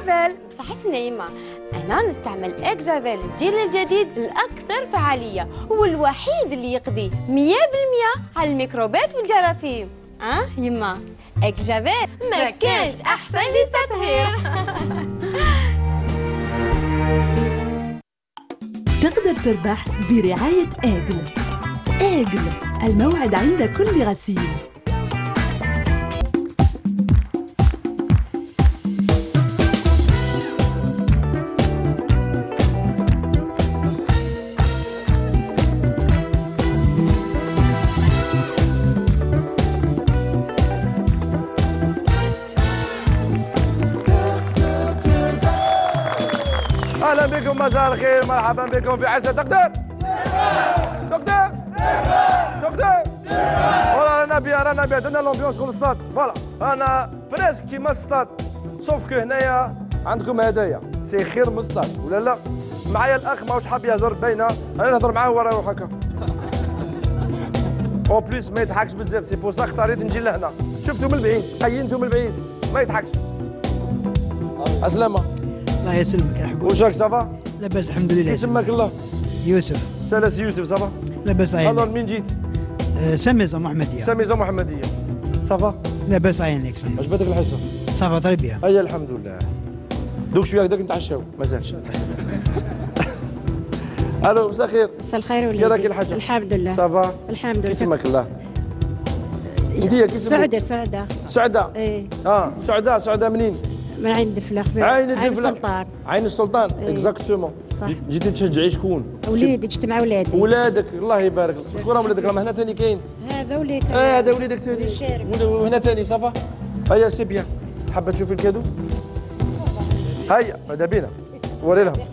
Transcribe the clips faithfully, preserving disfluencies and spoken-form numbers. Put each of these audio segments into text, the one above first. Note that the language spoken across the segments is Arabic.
جافيل. بصح اسمعي يما، انا نستعمل اك جافيل الجيل الجديد الاكثر فعاليه، هو الوحيد اللي يقضي مية بالمية على الميكروبات والجراثيم. اه يما، اك جافيل ما كانش احسن للتطهير. تقدر تربح برعاية آجل. آجل، الموعد عند كل غسيل. اهلا بكم، مساء الخير، مرحبا بكم في عسى. تقدر تقدر تقدر فوالا رانا بيان رانا بيان درنا لومبيونس شغل السطاد. فوالا انا بريسك كيما السطاد، سوف كو هنايا عندكم هدايا سي خير من السطاد ولا لا. معايا الاخ ماهوش حاب يهضر باينه، انا نهضر معاه ورا روح هكا. او بليس ما يضحكش بزاف، سي بور سا اختاريت نجي لهنا. شفتو من البعيد، قينتو من البعيد، ما يضحكش. السلامة. الله يسلمك يا حبيبي. وشاك صافا؟ لاباس الحمد لله. يسمك الله؟ يوسف. سلاسي يوسف صافا؟ لاباس عينك. الله منين جيت؟ آه سميزة محمدية. سميزة محمدية. صافا؟ لاباس عينك. عجبتك الحصة؟ صافا طريبية. هيا الحمد لله. دوك شوية هكذاك نتعشاو، مازالش. الو مساء الخير. مساء الخير وليدي. كي راكي الحاجة؟ الحمد لله. صافا؟ الحمد لله. يسمك الله؟ انت كي سعدة سعدة. سعدة؟ ايه. اه سعدة سعدة منين؟ من عين الدفلة. عين الدفلة. عين السلطان. عين السلطان إيه. اكزاكتومون. صح. جيتي تشجعي شكون؟ وليدي، جيت مع ولادي. ولادك الله يبارك لك. شكون راهم ولادك؟ راهم هنا ثاني كاين؟ هذا وليدك. اه هذا وليدك ثاني. يشارك. وهنا ثاني صافا؟ هيا سي بيان. حابة تشوفي الكادو؟ هيا هذا بينا. وري لهم.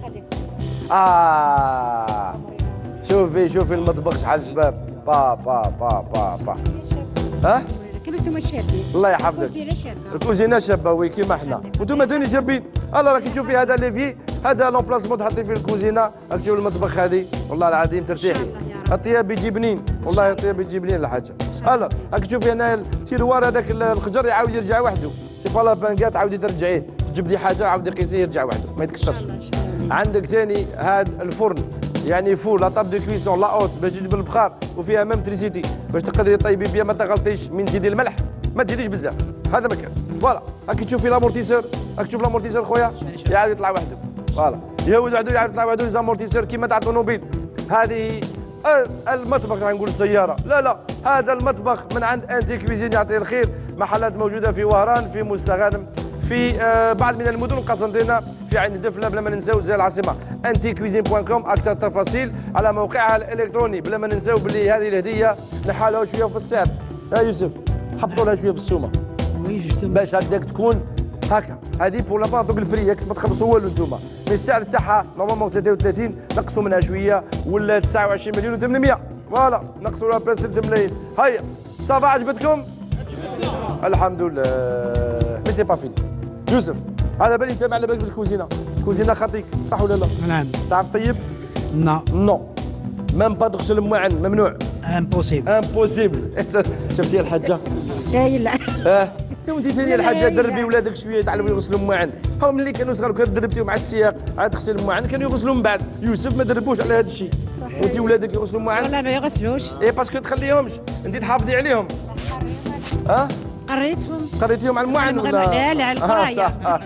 اه شوفي شوفي المطبخ شحال شباب. با با با با با. ها؟ كيما انتم شابين. الله يحفظك. الكوزينة شابة. الكوزينه شابه وي كيما حنا، وانتم ثاني شابين. الله راكي تشوفي هذا ليفي، هذا لومبلاسمون تحطي فيه الكوزينه، راك تشوفي المطبخ هذه، والله العظيم ترتاحي. الطياب يجي بنين، والله الطياب يجي بنين الحاجه. الله راك تشوفي هنا التيروار هذاك الخجر يعاود يرجع وحده، سي با لا بان تعاودي ترجعيه، تجبدي حاجه عاودي قيسيه يرجع وحده، ما يتكسرش. عندك ثاني هذا الفرن، يعني فول لا طاب دو كويسون لا اوت باش تجيب البخار وفيها ميم تريسيتي باش تقدري طيبي بيها ما تغلطيش من تزيدي الملح، ما تزيديش بزاف، هذا مكان. فوالا راكي تشوفي لامورتيسور، راك تشوف لامورتيسور خويا يعاود يطلع وحده. فوالا يهود وحده يعاود يطلع وحده، لامورتيسور كيما تاع الطوموبيل. هذه المطبخ راح نقول السياره، لا لا هذا المطبخ من عند انتي كويزين يعطيه الخير، محلات موجوده في وهران، في مستغانم، في آه بعض من المدن قسنطينه، في عين الدفله، بلا ما ننساو زي العاصمه. انتي كويزين بوان كوم اكثر تفاصيل على موقعها الالكتروني، بلا ما ننساو باللي هذه الهديه نحالها شويه في السعر. يا يوسف حطوا لها شويه في السومه باش هكذاك تكون هكا. هذه بور لابا دوك البري ياك ما تخلصوا والو انتوما، مي السعر تاعها نورمالمون ثلاثة وثلاثين، نقصوا منها شويه ولا تسعة وعشرين مليون وثمانمائة. فوالا نقصوا لها بريس ثلاثة ملايين. هيا صافا عجبتكم؟ الحمد لله. مي سي با فيني. يوسف هذا بالي انت ما على بالك بالكوزينه، كوزينه خطيك صح ولا لا؟ نعم. تعرف طيب؟ نو نو ميم با تغسل المواعن، ممنوع. امبوسيبل. امبوسيبل. شفتي الحاجه؟ لا لا. اه وانت ثاني الحاجه دربي ولادك شويه يتعلموا يغسلوا المواعن. هم ملي كانوا صغار كان دربتيهم على السياق على تغسيل المواعن كانوا يغسلوا من بعد. يوسف ما دربوش على هذا الشيء. صحيح. وانت ولادك يغسلوا المواعن؟ والله ما يغسلوش. اي باسكو تخليهمش انت تحافظي عليهم. ها؟ قريتهم. قريتيهم على المواعن ولا؟ لا لا على القرايه.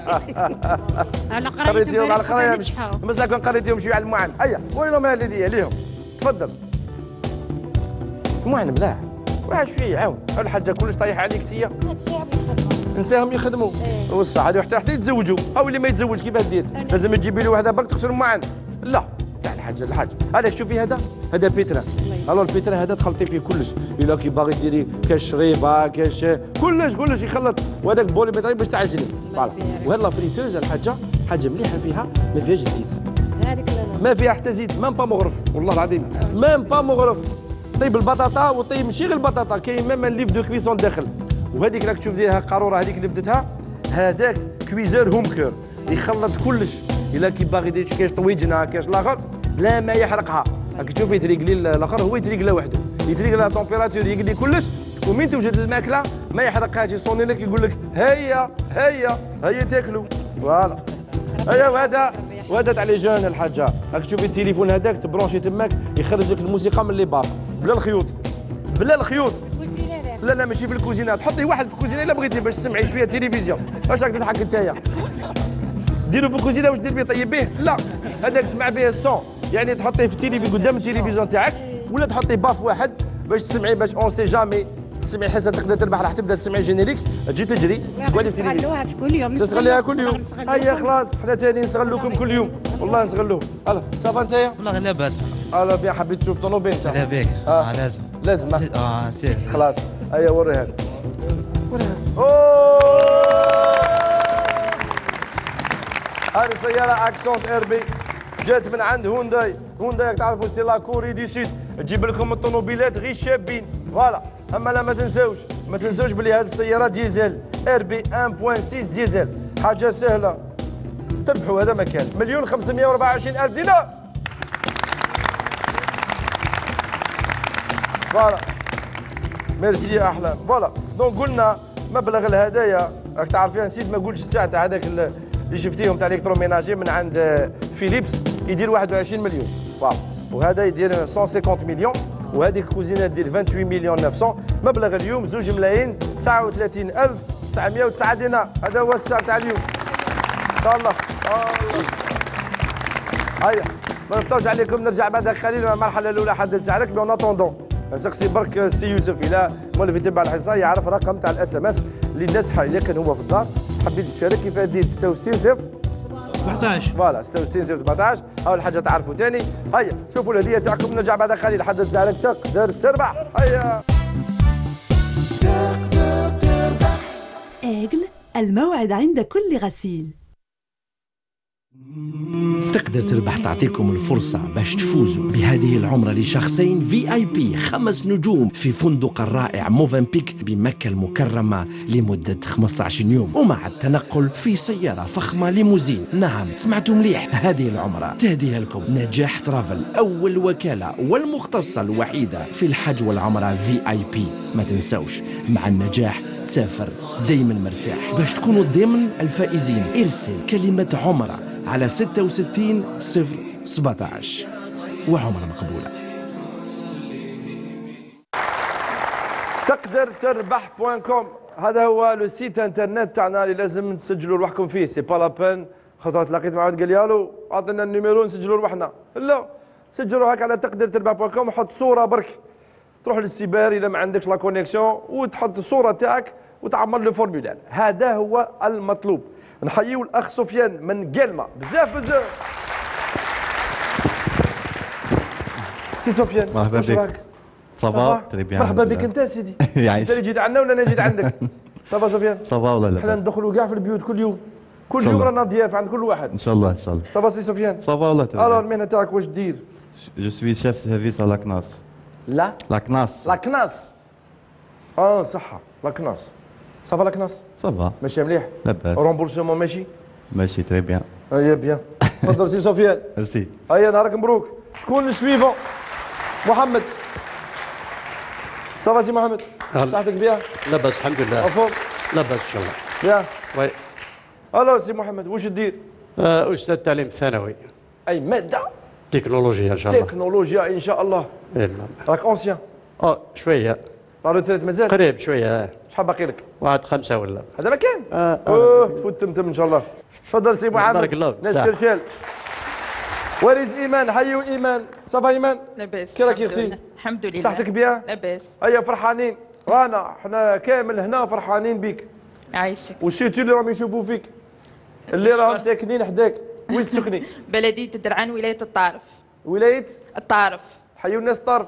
على قريتيهم على القرايه بصح كون قريتيهم شويه على المواعن. هيا وري لهم الهديه ليهم. تفضل. المواعن ملاح. واحد شويه عاون، الحاجه كلش طايحه عليك انتيا. نساهم يخدموا. ايه. وصح هذه حتى حتى يتزوجوا، او اللي ما يتزوج كيفاش دير؟ لازم تجيبي له وحده برك تغسل المواعن. لا تاع الحاجه الحاجه. هذاك شوفي هذا هذا بيترا. الو البيترا هذا تخلطي فيه كلش، الا كي باغي ديري كاش شريبه كاش كلش كلش يخلط، وهذاك بولي بيترا باش تعجني. فوالا. وهذا لا فريتوز الحاجه حاجه مليحه فيها ما فيهاش زيت. هذيك ما فيها حتى زيت، مام با مغرف، والله العظيم مام با مغرف. طيب البطاطا وطيب ماشي غير البطاطا، كاين ميم ليف دو كويسون داخل. وهذيك راك تشوف فيها قاروره هذيك اللي بدتها، هذاك كويزور هوم كور يخلط كلش، الا كي باغي يدير كاش طويجنه كاش الاخر لا ما يحرقها. راك تشوف يتريقلي الاخر هو يتريقلا وحده، يتريقلا لا تمبيراتور يقلي كلش، ومين توجد الماكله ما يحرقهاش، يصوني لك يقول لك هيا هيا هيا تاكلوا. فوالا ايوا وهذا وهذا تاع لي جون الحاجه، راك تشوفي التليفون هذاك تبرونشي تماك يخرج لك الموسيقى من لي بار بلا الخيوط بلا الخيوط. لا لا ماشي في الكوزينه، تحطي واحد في الكوزينه الا بغيتي باش تسمعي شويه تلفزيون. واش راك تضحك نتايا؟ ديروا في الكوزينه واش دير بيه طيب به؟ لا هذاك تسمع به الصون، يعني تحطيه في التلفزيون قدام التلفزيون تاعك ولا تحطي باف واحد باش تسمعي باش اون سي جامي تسمعي حسن تقدر تربح راح تبدا تسمعي جينيريك تجي تجري تولي نستغلوها في كل يوم نستغلها كل يوم. هيا خلاص حنا ثاني نستغلوكم كل يوم والله نستغلوه. الله صافا نتايا؟ والله لاباس. الله بيان حبيت تشوف طونوبيل انت؟ لا بيك اه لازم لازم اه سير خلاص. هيا وريها لي وريها. هذه سيارة اكسونت ار بي جات من عند هونداي. هونداي تعرفوا سي لا كوري دي سود، تجيب لكم الطوموبيلات غير شابين فوالا. اما لا ما تنساوش ما تنساوش بلي هذه السيارة ديزل ار بي واحد فاصلة ستة ديزل، حاجة سهلة تربحوا. هذا مكان مليون خمسمائة وأربعة وعشرين ألف دينار فوالا. ميرسي يا احلام فوالا. دونك قلنا مبلغ الهدايا راك تعرفين، نسيت ما قلتش الساعه تاع هذاك اللي شفتيهم تاع الكتروميناجي من عند فيليبس يدير واحد وعشرين مليون فوالا، وهذا يدير مئة وخمسين مليون، وهذيك الكوزينه دير ثمانية وعشرين مليون تسعمائة. مبلغ اليوم زوج ملايين تسعة وثلاثين ألف وتسعمائة وتسعة دينار. هذا هو السعر تاع اليوم ان شاء الله. الله هيا ما نطولش عليكم، نرجع بعد قليل مع المرحله الاولى حدد سعرك. بي اون اتوندون نسقسي برك السي يوسف الى مولف يتبع الحصه يعرف رقم تاع الاس ام اس اللي الناس اذا كان هو في الدار حبيت تشارك كيف دير ستة وستين صفر سبعطاش فوالا ستة وستين صفر سبعطاش. اول حاجه تعرفوا ثاني. هيا شوفوا الهديه تاعكم، نرجع بعد قليل حدد سعرك تقدر تربح. هيا آجل الموعد عند كل غسيل. تقدر تربح تعطيكم الفرصة باش تفوزوا بهذه العمرة لشخصين في اي بي خمس نجوم في فندق الرائع موفنبيك بمكة المكرمة لمدة خمسة عشر يوم، ومع التنقل في سيارة فخمة ليموزين. نعم سمعتوا مليح، هذه العمرة تهديها لكم نجاح ترافل، أول وكالة والمختصة الوحيدة في الحج والعمرة في اي بي. ما تنسوش مع النجاح تسافر دايما مرتاح. باش تكونوا ضمن الفائزين ارسل كلمة عمرة على ستة وستين صفر سبعطاش وعمرة مقبولة. تقدر تربح بوان كوم هذا هو لو سيت انترنت تاعنا اللي لازم تسجلوا روحكم فيه. سي با لا بين خاطر تلاقيت مع واحد قال لي الو عطينا النيميرو نسجلوا روحنا، لا سجلوا روحك على تقدر تربح بوان كوم وحط صوره برك، تروح للسيبر اذا ما عندكش لا كونيكسيون وتحط الصوره تاعك وتعمل لو فورمولير. هذا هو المطلوب. نحييو الاخ سفيان من قلمه بزاف بزاف. سي سفيان مرحبا بك. صافا تري بيان. مرحبا بك انت سيدي. يعيش. انت اللي جيت عندنا ولا انا جيت عندك؟ صافا سفيان. صافا ولا لا؟ احنا ندخلوا كاع في البيوت كل يوم كل يوم رانا ضياف عند كل واحد. ان شاء الله ان شاء الله. صافا سي سفيان. صافا ولا تري. الو المهنه تاعك واش دير؟ جو سوي شيف سيرفيس على كناس. لا لا كناس. لا كناس. اه صحه لا كناس. صافا لا كناس. صافا. ماشي مليح؟ لاباس. رومبورسمون ماشي؟ ماشي تري بيان. هيا بيان. تفضل سي سفيان. ميرسي. هيا نهارك مبروك. شكون السويفون؟ محمد. صافا سي محمد. صحتك بيان؟ لاباس الحمد لله. عفوا. لاباس ان شاء الله. بيان. وي. الو سي محمد واش دير؟ آه استاذ تعليم ثانوي. اي ماده؟ تكنولوجيا ان شاء الله. تكنولوجيا ان شاء الله. إيه راك اونسيان؟ اه شويه. لا روتريت مازال؟ قريب شويه. شحال باقي لك؟ واحد خمسه ولا. هذا ما كان؟ اه اوه تفوت تمتم ان شاء الله. تفضل سي محمد. بارك الله. ناس شرشال. وريز ايمان حيوا ايمان. صافا ايمان؟ لاباس. كي راكي اختي؟ الحمد لله. صحتك بيان؟ لاباس. هيا فرحانين رانا احنا كامل هنا فرحانين بيك. عايشك. والسيتو اللي راهم يشوفوا فيك اللي راهم ساكنين حداك. وين تسكني؟ بلدية الدرعان ولاية الطارف. ولاية؟ الطارف. حيوا الناس الطارف.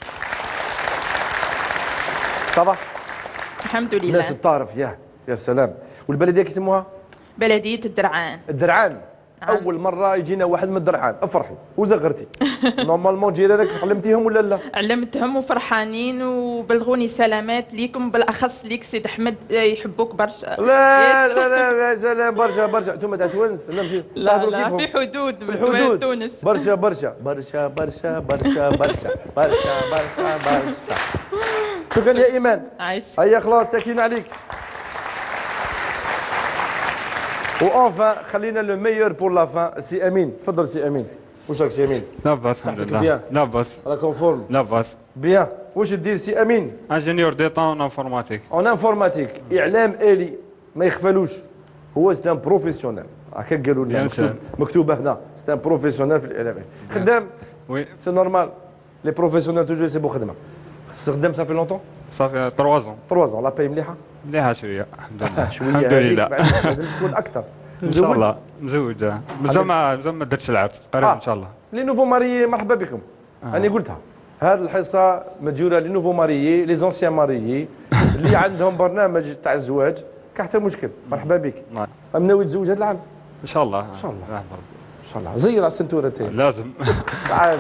صباح. الحمد لله. الناس الطارف يا يا سلام. والبلدية كيسموها؟ بلدية الدرعان. الدرعان. نعم. أول مرة يجينا واحد من الدرعان، افرحي وزغرتي. نورمالمون جيرانك علمتيهم ولا لا؟ علمتهم وفرحانين وبلغوني سلامات ليكم بالاخص ليك سيد احمد يحبوك برشا. لا لا لا يا سلام برشا برشا. انتم تاع تونس ولا ماشي؟ لا لا في حدود في تونس. برشا برشا برشا برشا برشا برشا برشا برشا برشا. شكرا يا ايمان. عايش. هيا خلاص تاكين عليك. وانفان خلينا لو ميور بور لا فان. سي امين تفضل سي امين. واش راك سي امين؟ لاباس الحمد لله. لاباس. راكم فورم؟ لاباس. بيان. واش دير سي امين؟ انجينيور ديتا اون انفورماتيك. اون انفورماتيك اعلام الي ما يخفلوش. هو سي ان بروفيسيونيل هكا قالوا لنا مكتوب مكتوبه هنا سي ان بروفيسيونيل في الاعلام. خدام؟ وي سي نورمال لي بروفيسيونيل توجور يسيبوا خدمه. خدام صافي لونطون؟ صافي ثلاثة زون. ثلاثة زون لا باي مليحه؟ مليحه شويه الحمد لله. شويه الحمد لله. لازم تكون اكثر. ان شاء الله مزوج. مازال ما مازال ما درتش العرس قريب ان شاء الله. لي نوفو ماريي مرحبا بكم. انا قلتها هذه الحصه مديوره لي نوفو ماريي لي زونسيان ماريي اللي عندهم برنامج تاع الزواج كاع حتى مشكل. مرحبا بك. نعم. ناوي تزوج هذا العام؟ ان شاء الله. ان شاء الله. ان شاء الله. زير السنتوره تاعي. لازم. تعال.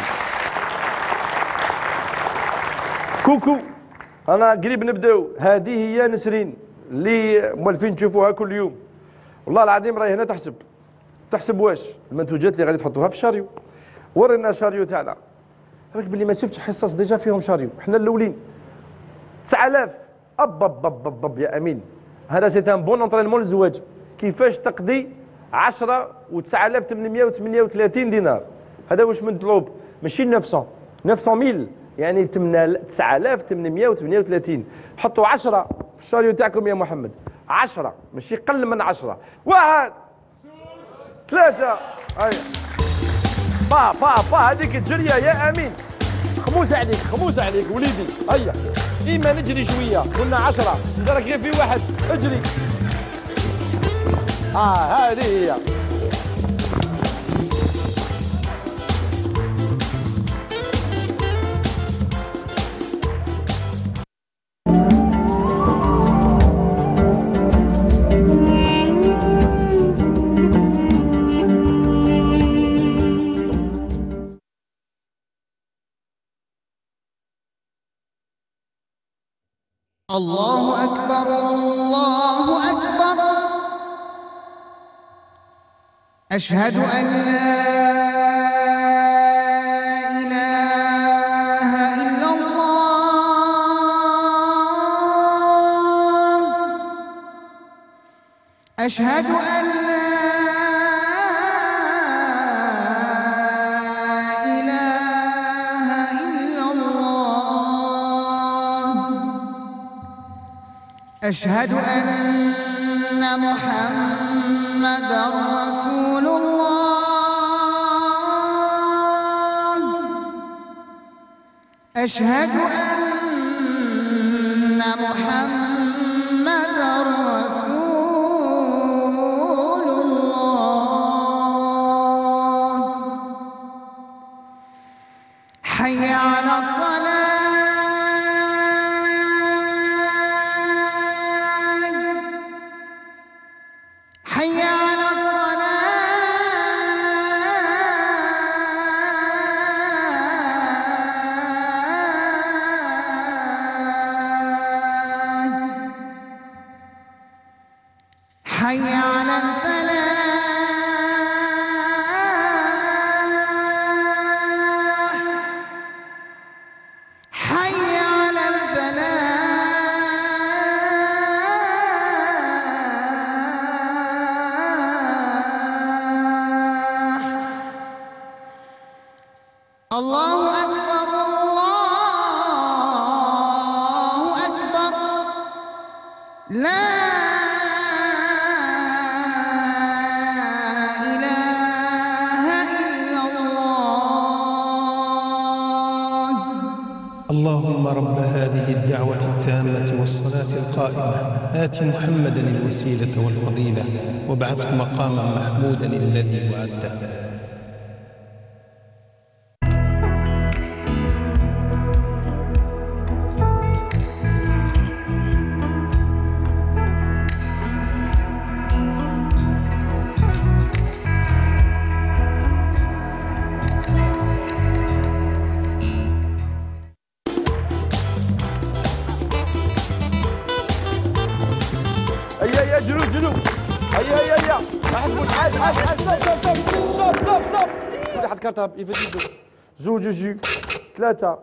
كوكو انا قريب نبداو. هذه هي نسرين اللي مولفين تشوفوها كل يوم. والله العظيم راهي هنا تحسب تحسب واش المنتوجات اللي غادي تحطوها في الشاريو. ورينا الشاريو تاعنا. راك باللي ما شفتش حصص ديجا فيهم شاريو. حنا الاولين تسعة آلاف. اب اب اب اب يا امين. هذا سي ان بون انطرينمون للزواج. كيفاش تقضي عشرة وتسعة آلاف وثمانمائة وثمانية وثلاثين دينار. هذا واش مطلوب ماشي تسعمائة تسعمائة ميل يعني تسعة آلاف وثمانمائة وثمانية وثلاثين. حطوا عشرة في الشاريو تاعكم يا محمد. عشرة ماشي قل من عشرة. واحد ثلاثة. هيا با با با هذيك الجرية يا أمين. خموس عليك خموس عليك وليدي. هيا ديما نجري شوية. قلنا عشرة انت راك غير في واحد. اجري. اه هذه هي. الله أكبر الله أكبر أشهد أن لا إله إلا الله أشهد أن لا إله إلا الله أشهد أن محمدًا رسول الله أشهد أن محمدًا رسول الله حي على الصلاة حي على الصلاة حي على الفلاح حي على الفلاح الله أكبر الله أكبر لا إله إلا الله اللهم رب هذه الدعوة التامة والصلاة القائمة آت محمدا الوسيلة والفضيلة وابعثه مقاما محمودا الذي وعدته. هيا هيا جلو جلو. هيا هيا هيا احسبوا عاد عاد عاد ستوب ستوب ستوب ستوب ستوب ستوب. كل واحد كارطاب يفيد زوج جو ثلاثة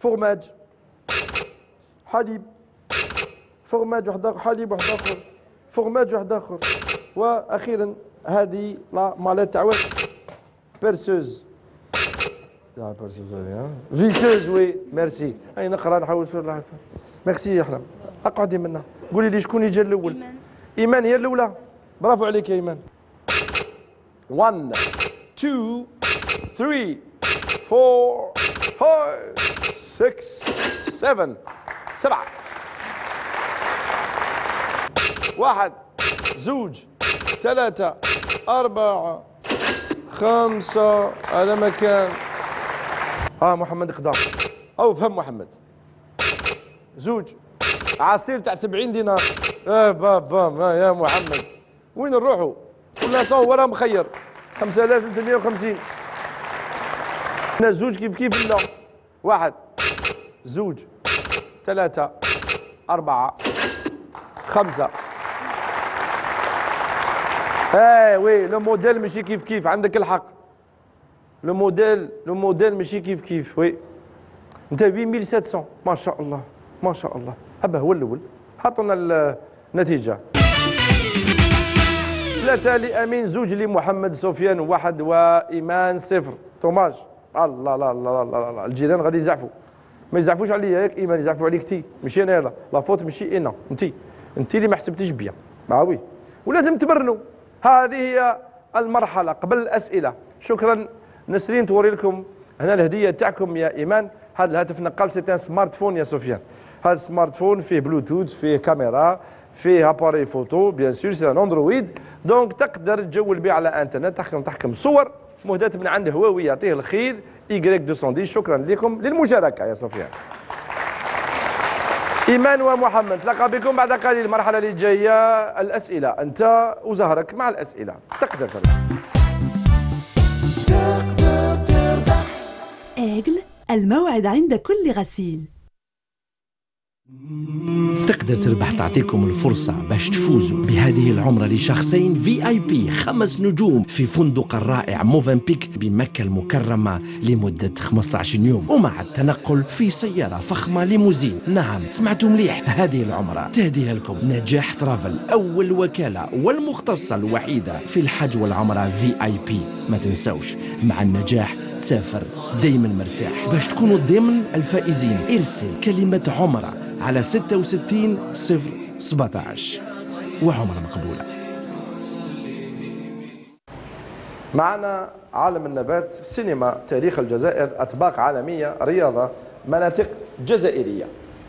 فورماج حليب فورماج واحد اخر حليب واحد اخر فورماج واحد اخر. واخيرا هذه لا ماليت تاع واحد بيرسوز. لا بيرسوز هذه فيسوز. وي ميرسي. هاي نقرا نحاول شو راح. ميرسي يا حلام. اقعدي منا قولي لي شكون اللي جا الاول. ايمان. ايمان هي الاولى. برافو عليك يا ايمان. واحد اثنين ثلاثة أربعة خمسة ستة سبعة سبعة. واحد زوج ثلاثة أربعة خمسة. هذا مكان. ها آه محمد قدام. أو فهم محمد. زوج عصير تاع سبعين دينار. اه بابا يا محمد وين نروحوا؟ كل صو وراه مخير. خمسة آلاف وثلاثمائة وخمسين. هنا زوج كيف كيف لا. واحد زوج ثلاثة أربعة خمسة. ايه وي لو موديل ماشي كيف كيف. عندك الحق. لو موديل لو موديل ماشي كيف كيف. وي انت ثمانمائة وسبعمائة. ما شاء الله ما شاء الله. هبه هو الاول. حطوا لنا النتيجه. ثلاثة لأمين، زوج لمحمد، سفيان واحد، وإيمان صفر. توماج. الله لا لا لا لا الجيران غادي يزعفوا. ما يزعفوش عليا ياك ايمان، يزعفوا عليك انت ماشي انا. لا لا فوت ماشي انا، انت انت اللي ما حسبتيش بيا. اه وي ولازم تبرنوا. هذه هي المرحله قبل الاسئله. شكرا نسرين. توري لكم هنا الهديه تاعكم يا ايمان. هذا الهاتف نقال سي ان سمارت فون يا سفيان. هذا السمارت فون فيه بلوتوث، فيه كاميرا، فيه اباري فوتو، بيان سور سي ان اندرويد. دونك تقدر تجول به على انترنت، تحكم تحكم صور مهداة من عند هواوي. يعطيه الخير. إيكغيك مئتين وعشرة. شكرا لكم للمشاركة يا سفيان. إيمان ومحمد تلقى بكم بعد قليل. المرحلة اللي جاية الأسئلة. أنت وزهرك مع الأسئلة. تقدر تربح. تقدر تربح. آجل الموعد عند كل غسيل. تقدر تربح. تعطيكم الفرصة باش تفوزوا بهذه العمرة لشخصين في اي بي خمس نجوم في فندق الرائع موفنبيك بمكة المكرمة لمدة خمسة عشر يوم، ومع التنقل في سيارة فخمة ليموزين. نعم سمعتوا مليح، هذه العمرة تهديها لكم نجاح ترافل، أول وكالة والمختصة الوحيدة في الحج والعمرة في اي بي. ما تنسوش مع النجاح تسافر دايما مرتاح. باش تكونوا ضمن الفائزين ارسل كلمة عمرة على ستة وستين صفر سبعطاش وعمرة مقبولة. معنا عالم النبات، سينما، تاريخ الجزائر، أطباق عالمية، رياضة، مناطق جزائرية.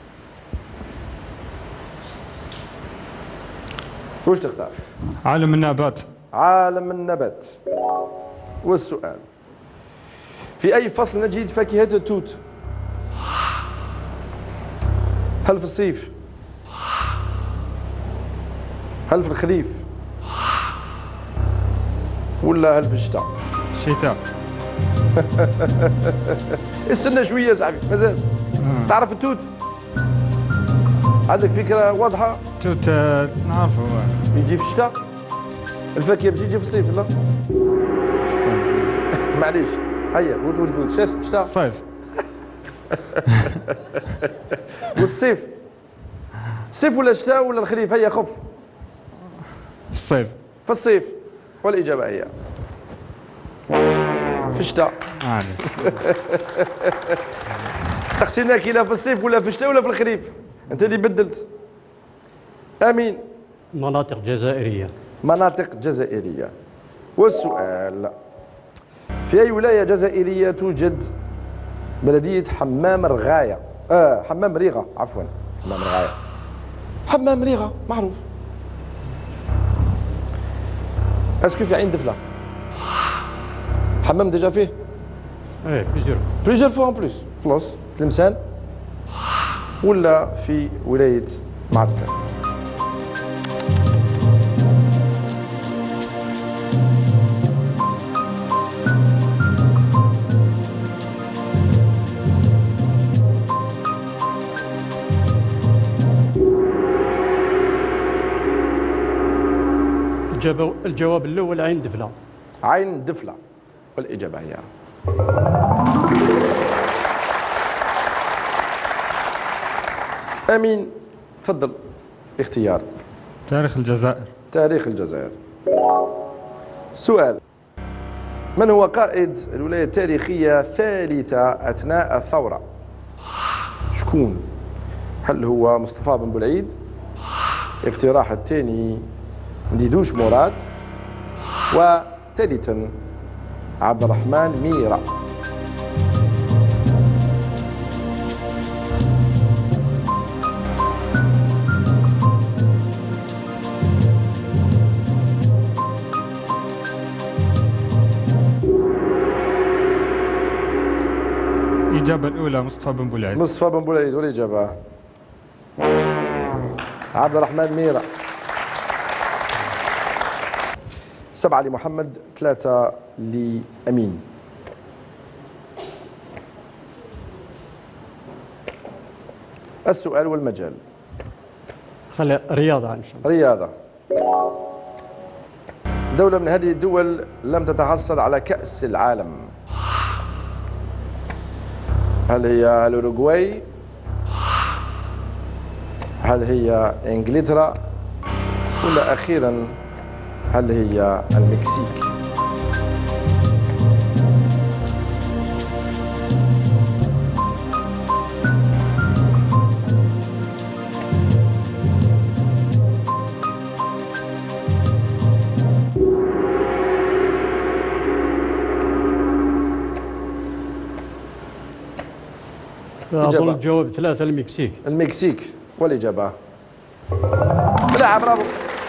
وش تختار؟ عالم النبات. عالم النبات. والسؤال: في أي فصل نجد فاكهة التوت؟ هل في الصيف؟ هل في الخريف؟ ولا هل في الشتاء؟ الشتاء. استنى شوية يا صاحبي مازال. آه. تعرف التوت؟ عندك فكرة واضحة؟ التوت نعرفه. يجي في الشتاء؟ الفاكهة بتجي في الصيف لا؟ معليش هيا قلت واش قلت؟ شاف الشتاء؟ الصيف. قلت الصيف. الصيف ولا الشتاء ولا الخريف؟ هيا خف. في الصيف. في الصيف. والإجابة هي في الشتاء. عارف. سقسيناك إلا في الصيف ولا في الشتاء ولا في الخريف. أنت اللي بدلت. أمين. مناطق جزائرية. مناطق جزائرية. والسؤال: في أي ولاية جزائرية توجد بلدية حمام رغاية؟ آه حمام ريغة عفوا. حمام رغاية. حمام ريغة معروف. اسكو في عين دفلة؟ حمام ديجا فيه؟ ايه بليزيور. بليزيور فوا ان بلوس. خلاص تلمسان ولا في ولاية معسكر؟ الجواب الأول عين دفلة. عين دفلة. والإجابة هي أمين. تفضل اختيار. تاريخ الجزائر. تاريخ الجزائر. سؤال: من هو قائد الولاية التاريخية الثالثة أثناء الثورة؟ شكون؟ هل هو مصطفى بن بولعيد؟ اقتراح الثاني نديدوش مراد، وثالثا عبد الرحمن ميرا. الإجابة الأولى مصطفى بن بولعيد. مصطفى بن بولعيد، والإجابة عبد الرحمن ميرا. سبعة لمحمد، ثلاثة لأمين. السؤال والمجال. خلي رياضة إن شاء الله. رياضة. دولة من هذه الدول لم تتحصل على كأس العالم. هل هي الأوروغواي؟ هل هي إنجلترا؟ ولا أخيرا هل هي المكسيك؟ أظن الجواب ثلاثة المكسيك. المكسيك، والإجابة لا، برافو.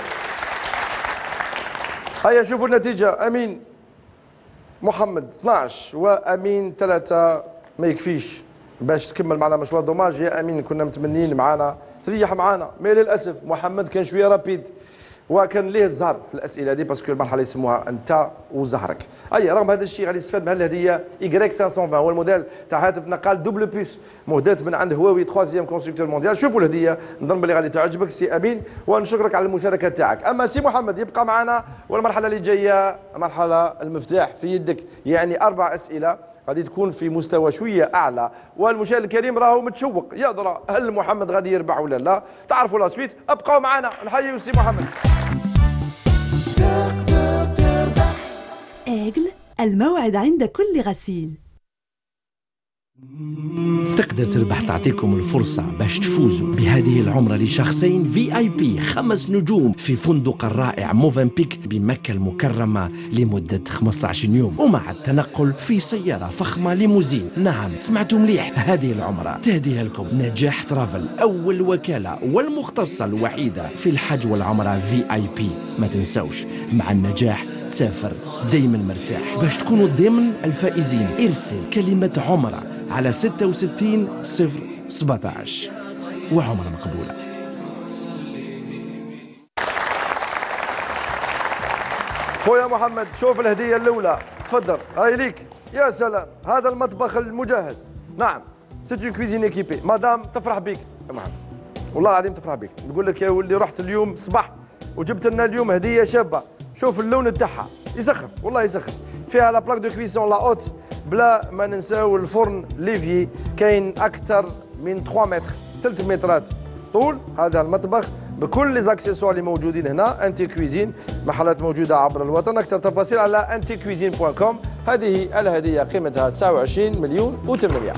هيا شوفوا النتيجة. أمين محمد اثناش وأمين ثلاثة. ما يكفيش باش تكمل معنا مشوار. دوماج يا أمين، كنا متمنين معنا تريح معنا، مي للأسف محمد كان شوية رابيد وكان ليه الزهر في الاسئله هذه، باسكو المرحله يسموها انت وزهرك. اي رغم هذا الشيء غادي يستفاد من الهديه ايكغيك خمسمية وعشرين، هو الموديل تاع هاتف نقال دوبل بوس مهدات من عند هواوي ثلاثيام كونستركتور مونديال. شوفوا الهديه، نظن بلي غادي تعجبك سي امين، ونشكرك على المشاركه تاعك. اما سي محمد يبقى معنا، والمرحله اللي جايه مرحله المفتاح في يدك، يعني اربع اسئله غادي تكون في مستوى شويه اعلى، والمشاهد الكريم راهو متشوق يا ترى هل محمد غادي يربح ولا لا؟ تعرفوا لا سويت، ابقوا معنا نحيي سي محمد. آجل، الموعد عند كل غسيل. تقدر تربح، تعطيكم الفرصة باش تفوزوا بهذه العمرة لشخصين في اي بي خمس نجوم في فندق الرائع موفنبيك بمكة المكرمة لمدة خمسة عشر يوم، ومع التنقل في سيارة فخمة ليموزين. نعم سمعتوا مليح، هذه العمرة تهديها لكم نجاح ترافل، أول وكالة والمختصة الوحيدة في الحج والعمرة في اي بي. ما تنسوش مع النجاح تسافر دايما مرتاح. باش تكونوا ضمن الفائزين ارسل كلمة عمرة على ستة وستين صفر سبعطاش وعمرة مقبولة. خويا محمد شوف الهدية الأولى، تفضل هاي ليك. يا سلام، هذا المطبخ المجهز. نعم سيت اون كويزين ايكيبي. مدام تفرح بيك يا محمد، والله العظيم تفرح بيك. نقول لك يا ولدي رحت اليوم صباح وجبت لنا اليوم هدية شابة. شوف اللون تاعها يسخف، والله يسخف. فيها لا بلاك دو كويسون لا اوت، بلا ما ننساو الفرن ليفي، كاين اكثر من ثلاثة متر، ثلاث مترات طول هذا المطبخ بكل لي زاكسيسوار اللي موجودين هنا. انتي كويزين، محلات موجوده عبر الوطن. اكثر تفاصيل على انتي كويزين بوان كوم. هذه الهديه قيمتها تسعة وعشرين مليون وثمانمائة.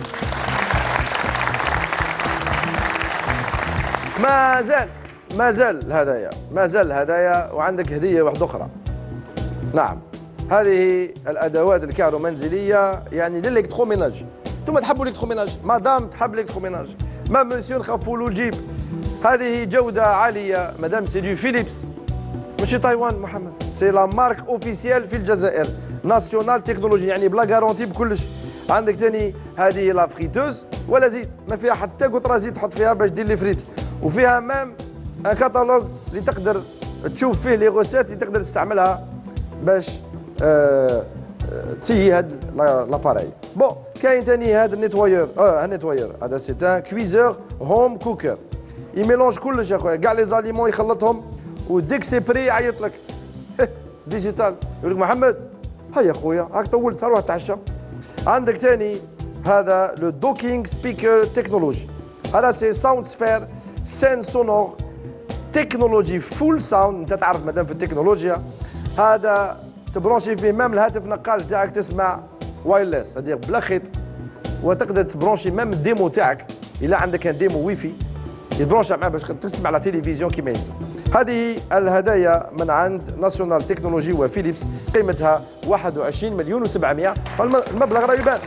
ما زال ما زال الهدايا، ما زال الهدايا، وعندك هديه واحده اخرى. نعم هذه الادوات الكهرومنزليه، يعني للالكتروميناج. انتم تحبوا الالكتروميناج، مادام تحب الالكتروميناج، ما مسيو نخافوا له الجيب. هذه جوده عاليه مدام، سي دو فيليبس، ماشي تايوان محمد، سي لا مارك اوفيسيال في الجزائر، ناسيونال تكنولوجي، يعني بلا غارونتي بكلش. عندك ثاني هذه لا فريتوز ولا زيت، ما فيها حتى قطره زيت تحط فيها باش دير لي فريت، وفيها مام ان كاتالوج اللي تقدر تشوف فيه لي غوسيت اللي تقدر تستعملها باش أه تسيي هاد لاباراي. بون كاين ثاني هذا النيتوايور، اه النيتوايور هذا سي ان كويزور هوم كوكر، يميلونج كلش يا خويا، كاع لي زاليمون يخلطهم، وديك سي بري يعيط لك ديجيتال، يقول لك محمد هيا خويا هاك طولت روح تعشى. عندك ثاني هذا لو دوكينغ سبيكر تكنولوجي، هذا سي ساوند سفير سين سونور تكنولوجي فول ساوند. انت تعرف مادام في التكنولوجيا هذا تبرونشي فيه مام الهاتف نقال تاعك تسمع وايرلس هذه بلا خيط، وتقدر تبرونشي مام الديمو تاعك الا عندك ان ديمو واي فاي يتبرونش معاه باش تسمع على تلفزيون كيما يلزم. هذه الهدايا من عند ناسيونال تكنولوجي وفيليبس قيمتها واحد وعشرين مليون وسبعمائة، والمبلغ راه يبان.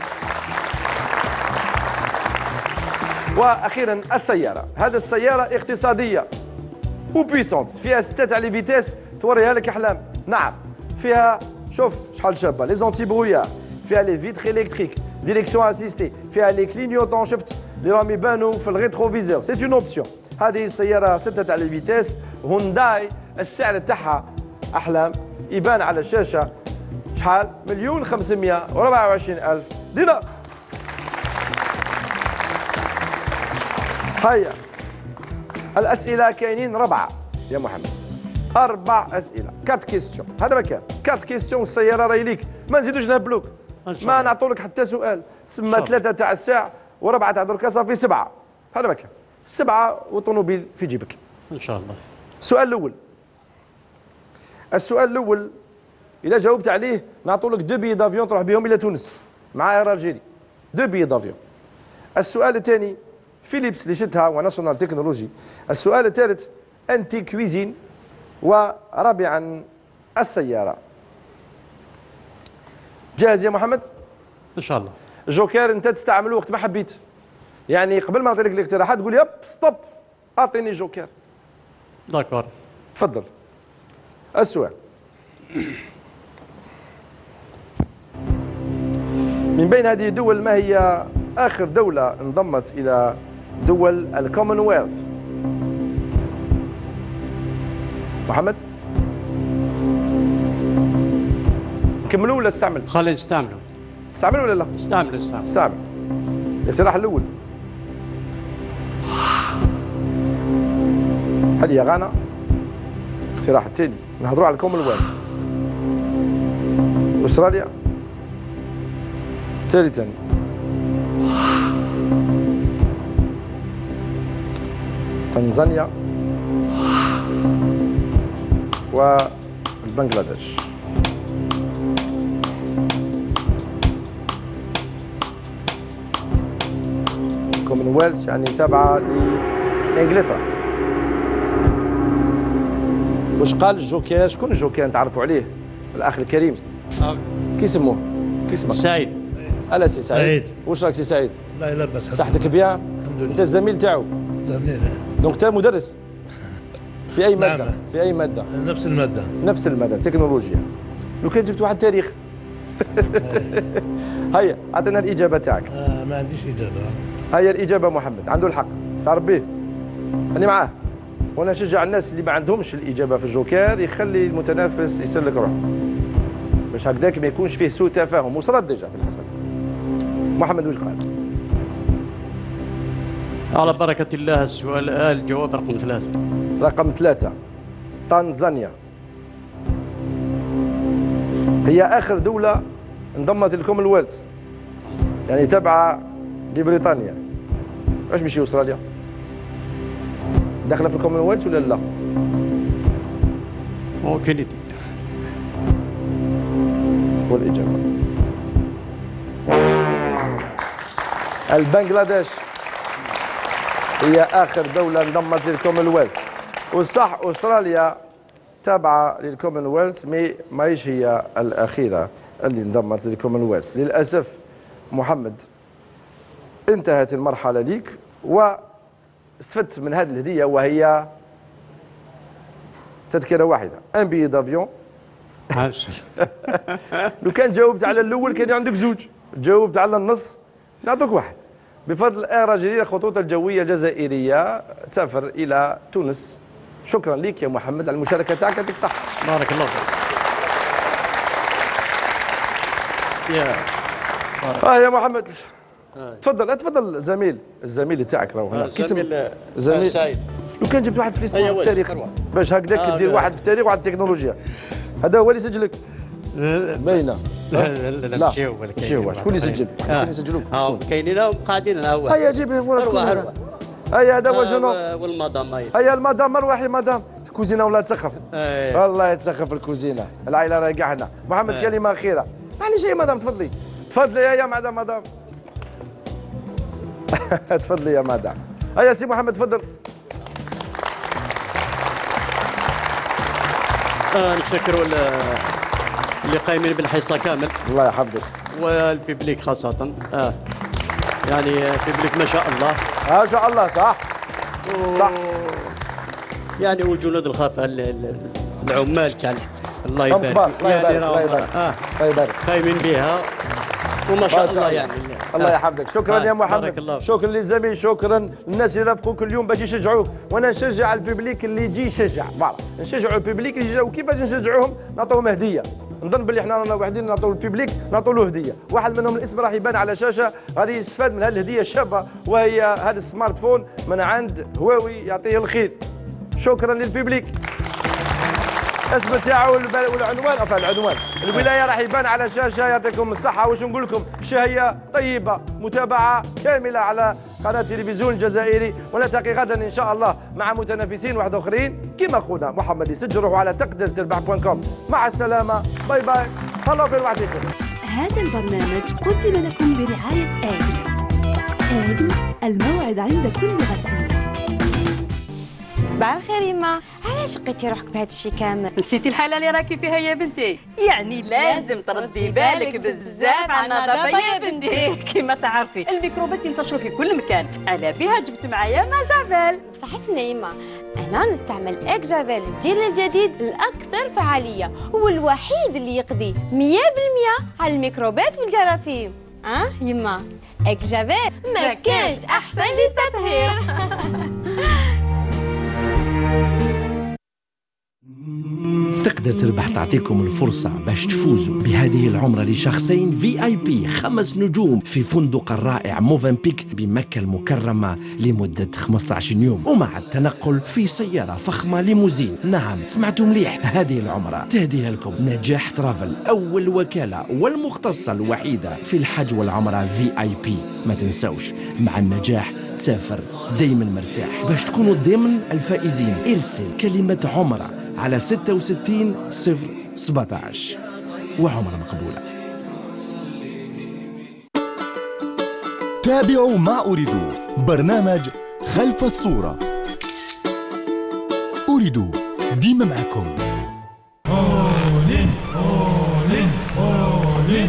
واخيرا السياره، هذه السياره اقتصاديه وبيسونت، فيها ستة تاع لي فيتيس توريها لك احلام. نعم فيها شوف شحال شابه، لي زونتي برويار، فيها لي فيتر الكتريك، ديريكسيون اسيستي، فيها لي كلينيوتون شفت اللي راهم يبانوا في الريتروفيزور، سي اون اوبسيون. هذه السياره ستة تاع لي فيتيس هونداي، السعر تاعها احلام، يبان على الشاشه شحال؟ مليون خمسمائة وأربعة وعشرين ألف دينار. هيا الاسئله كاينين ربعه يا محمد، اربع اسئله، كات كيستيون، هذا مكان كات كيستيون والسياره راهي ليك، ما نزيدوش نهبلوك، ما نعطوا لك حتى سؤال، تسمى ثلاثه تاع الساعه وربعه تاع دركا صافي سبعه، هذا مكان سبعه وطوموبيل في جيبك ان شاء الله. السؤال الاول، السؤال الاول اذا جاوبت عليه نعطوا لك دو بي دافيون تروح بهم الى تونس مع اير الجيري، دو بي دافيون. السؤال الثاني فيليبس اللي شدها وناسيونال تكنولوجي. السؤال الثالث انتي كويزين. ورابعا السياره. جاهز يا محمد؟ ان شاء الله. جوكر انت تستعمله وقت ما حبيت، يعني قبل ما نعطي لك الاقتراحات تقول يب ستوب اعطيني جوكر. داكور تفضل. السؤال، من بين هذه الدول ما هي آخر دولة انضمت إلى دول الكومنولث؟ محمد؟ نكملوا ولا تستعمل؟ خلينا نستعملوا. تستعمل ولا لا؟ استعمل استعمل. استعمل. الاقتراح الأول هل هي غانا؟ الاقتراح الثاني نهضروا على الكومنولث. أستراليا. ثالثا تنزانيا وبنغلاديش. الكومنولث يعني تابعة لإنجلترا. واش قال الجوكر؟ شكون الجوكر نتعرفوا عليه؟ الأخ الكريم. كي يسموه؟ كي اسمك؟ سعيد. ألا سي سعيد. سعيد. واش راك سي سعيد؟ لا لاباس. صحتك بيان؟ الحمد لله. أنت الزميل تاعو؟ زميل. دونك أنت مدرس؟ في أي مادة؟ نعم. في أي مادة؟ نفس المادة. نفس المادة، تكنولوجيا. لو كان جبت واحد تاريخ. هيا أعطينا الإجابة تاعك. آه ما عنديش إجابة. هيا الإجابة محمد، عنده الحق، صار به. أنا معاه. وأنا نشجع الناس اللي ما عندهمش الإجابة في الجوكر يخلي المتنافس يسلك روحه. باش هكذاك ما يكونش فيه سوء تفاهم، وصلت ديجا في الحصة. محمد واش قال؟ على بركة الله السؤال الجواب رقم ثلاثة. رقم ثلاثة تنزانيا هي آخر دولة انضمت للكومنولث، يعني تابعة لبريطانيا. واش ماشي أستراليا؟ داخلة في الكومنولث ولا لا؟ ممكن يدي. والإجابة البنغلاديش هي آخر دولة انضمت للكومنولث. وصح أستراليا تابعة للكومنولث مي ماهيش هي الأخيرة اللي انضمت للكومنولث. للأسف محمد انتهت المرحلة ليك واستفدت من هذه الهدية، وهي تذكرة واحدة، ان بي دافيون. لو كان جاوبت على الأول كان عندك زوج، جاوبت على النص نعطوك واحد. بفضل اير الجزائرية الخطوط الجوية الجزائرية تسافر إلى تونس. شكرا لك يا محمد على المشاركة تاعك، يعطيك صح. بارك الله فيك. يا اه يا محمد تفضل تفضل. زميل الزميل تاعك راهو هنا. زميل زميل سعيد. لو كان جبت واحد في الاسم أيوة في التاريخ باش هكذاك آه دير واحد في التاريخ وواحد في التكنولوجيا، هذا هو اللي يسجلك. باينه. لا لا لا ماشي هو ماشي هو. شكون اللي يسجل؟ شكون اللي يسجلوك؟ ها كاينين راهم قاعدين ها هو. هيا جيب ورا شكون اروح هذا؟ اروح هيا هذا هو شنو؟ والمدام هي هيا المدام مروحي مدام الكوزينه ولا تسخف. ايه والله يتسخف الكوزينه، العائله راهي كاع هنا. محمد كلمه اخيره. معليش يا مدام تفضلي. تفضلي يا مدام مدام. تفضلي يا مدام. هيا سي محمد تفضل. آه نشكروا اللي قايمين بالحصه كامل. الله يحفظك. والبيبليك خاصه. اه يعني بيبليك ما شاء الله. ما شاء الله صح. صح. يعني وجنود الخفا العمال كان الله يبارك. الله يبارك. الله يبارك. اه الله يبارك. قايمين بها وما شاء الله يعني. الله يحفظك. شكرا آه. يا محمد. بارك الله. شكرا للزميل، شكرا للناس اللي رافقوك اليوم باش يشجعوك، وانا نشجع البيبليك اللي يجي يشجع، فوالا نشجعوا البيبليك اللي يجي. وكيفاش نشجعوهم؟ نعطوهم هديه. نظن باللي احنا رانا وحدين نعطوا البيبليك نعطوا له هديه، واحد منهم الاسم راح يبان على الشاشه، غادي يستفاد من هذه الهديه الشابه وهي هذا السمارت فون من عند هواوي يعطيه الخير. شكرا للبيبليك. الاسم تاعو والعنوان، enfin العنوان الولايه راح يبان على الشاشه. يعطيكم الصحه. واش نقول لكم؟ شهيه طيبه، متابعه كامله على قناه التلفزيون الجزائري، ونلتقي غدا ان شاء الله مع متنافسين واحد اخرين كما خونا محمد يسجل. روحوا على تقدر تربح دوت كوم. مع السلامه، باي باي، تهلاو في وحدكم. هذا البرنامج قدم لكم برعاية آجل. آجل الموعد عند كل غسيل. صباح الخير يما، علاش لقيتي روحك بهذا الشيء كامل؟ نسيتي الحاله اللي راكي فيها يا بنتي، يعني لازم تردي بالك بزاف على النظافه يا بنتي. كما تعرفي الميكروبات ينتشروا في كل مكان، على بها جبت معايا ماجافيل. صح اسمعي يما، انا نستعمل اكجافيل الجيل الجديد الاكثر فعاليه، هو الوحيد اللي يقضي مية بالمية على الميكروبات والجراثيم. اه يما اكجافيل ما كانش احسن للتطهير. تقدر تربح تعطيكم الفرصة باش تفوزوا بهذه العمرة لشخصين في اي بي خمس نجوم في فندق الرائع موفنبيك بمكة المكرمة لمدة خمسة عشر يوم، ومع التنقل في سيارة فخمة ليموزين. نعم سمعتوا مليح، هذه العمرة تهديها لكم نجاح ترافل، أول وكالة والمختصة الوحيدة في الحج والعمرة في اي بي. ما تنسوش مع النجاح تسافر دايما مرتاح. باش تكونوا ضمن الفائزين ارسل كلمة عمرة على ستة وستين صفر سبعطاش وعمرة مقبولة. تابعوا ما أريدو، برنامج خلف الصورة. أريدو ديما معكم. أولين أولين أولين.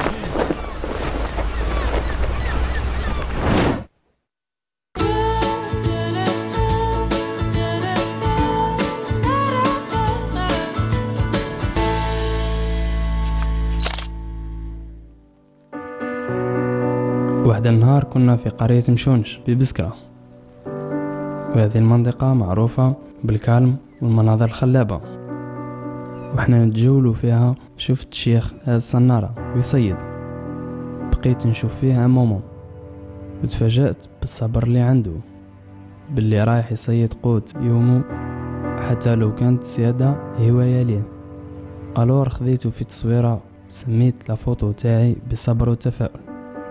واحد النهار كنا في قرية مشونش ببسكرة، وهذه المنطقة معروفة بالكالم والمناظر الخلابة، وحنا نتجولوا فيها. شفت شيخ هاز الصنارة ويصيد، بقيت نشوف فيه عن مومو وتفاجأت بالصبر اللي عنده، باللي رايح يصيد قوت يومو حتى لو كانت سيادة هواية ليه. الور خذيته في تصويرة سميت لافوتو تاعي بصبر وتفاؤل.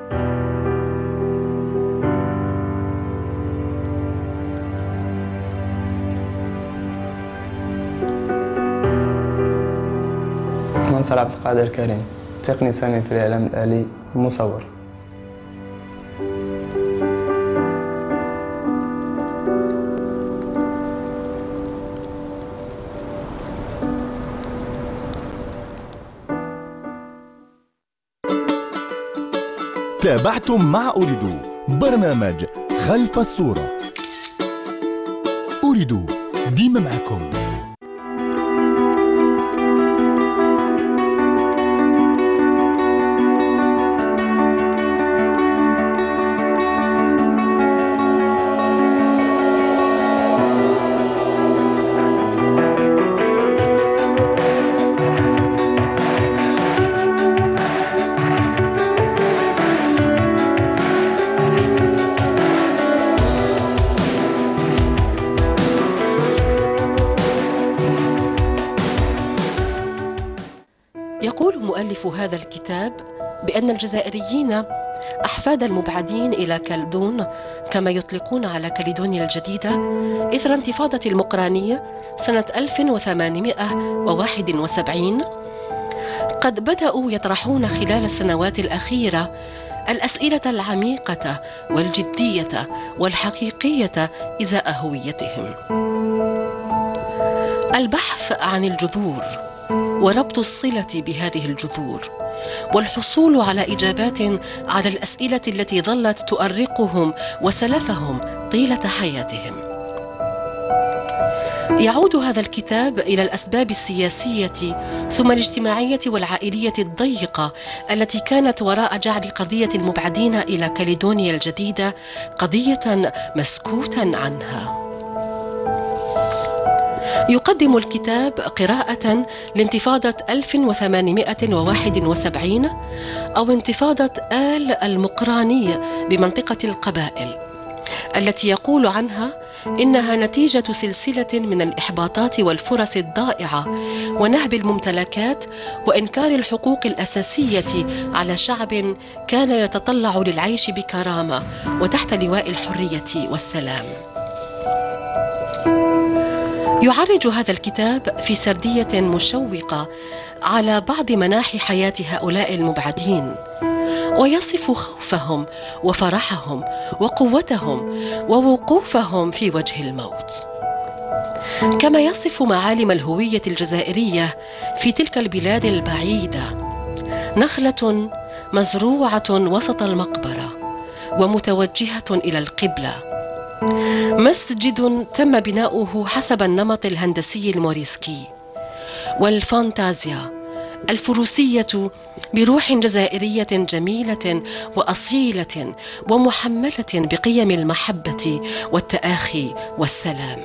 منصور عبد القادر كريم، تقني سامي في الإعلام الآلي، مصور. تابعتم مع أريدو برنامج خلف الصورة. أريدو ديما معكم. يقول مؤلف هذا الكتاب بأن الجزائريين أحفاد المبعدين إلى كالدون كما يطلقون على كاليدونيا الجديدة إثر انتفاضة المقرانية سنة ألف وثمانمائة وواحد وسبعين قد بدأوا يطرحون خلال السنوات الأخيرة الأسئلة العميقة والجدية والحقيقية إزاء هويتهم. البحث عن الجذور وربط الصلة بهذه الجذور والحصول على إجابات على الأسئلة التي ظلت تؤرقهم وسلفهم طيلة حياتهم. يعود هذا الكتاب إلى الأسباب السياسية ثم الاجتماعية والعائلية الضيقة التي كانت وراء جعل قضية المبعدين إلى كاليدونيا الجديدة قضية مسكوتا عنها. يقدم الكتاب قراءة لانتفاضة ألف وثمانمائة وواحد وسبعين أو انتفاضة آل المقرانية بمنطقة القبائل التي يقول عنها إنها نتيجة سلسلة من الإحباطات والفرص الضائعة ونهب الممتلكات وإنكار الحقوق الأساسية على شعب كان يتطلع للعيش بكرامة وتحت لواء الحرية والسلام. يعرج هذا الكتاب في سردية مشوقة على بعض مناحي حياة هؤلاء المبعدين، ويصف خوفهم وفرحهم وقوتهم ووقوفهم في وجه الموت، كما يصف معالم الهوية الجزائرية في تلك البلاد البعيدة: نخلة مزروعة وسط المقبرة ومتوجهة إلى القبلة، مسجد تم بناؤه حسب النمط الهندسي الموريسكي، والفانتازيا الفروسية بروح جزائرية جميلة وأصيلة ومحملة بقيم المحبة والتآخي والسلام.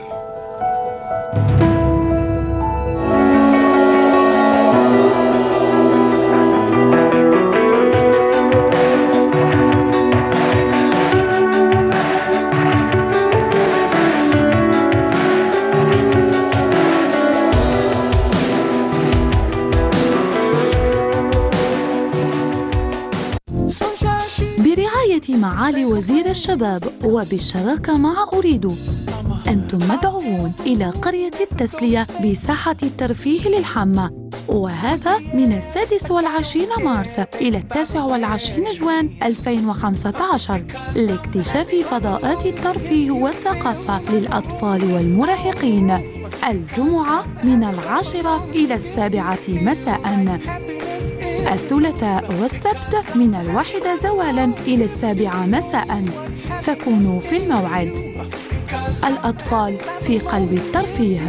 معالي وزير الشباب وبالشراكة مع أريد، أنتم مدعوون إلى قرية التسلية بساحة الترفيه للحمة، وهذا من السادس والعشرين مارس إلى التاسع والعشرين جوان ألفين وخمسة عشر لاكتشاف فضاءات الترفيه والثقافة للأطفال والمراهقين. الجمعة من العاشرة إلى السابعة مساءً، الثلاثاء والسبت من الواحدة زوالاً إلى السابعة مساءً، فكونوا في الموعد. الأطفال في قلب الترفيه.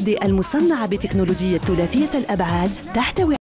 المواد المصنعة بتكنولوجيا ثلاثية الأبعاد تحتوي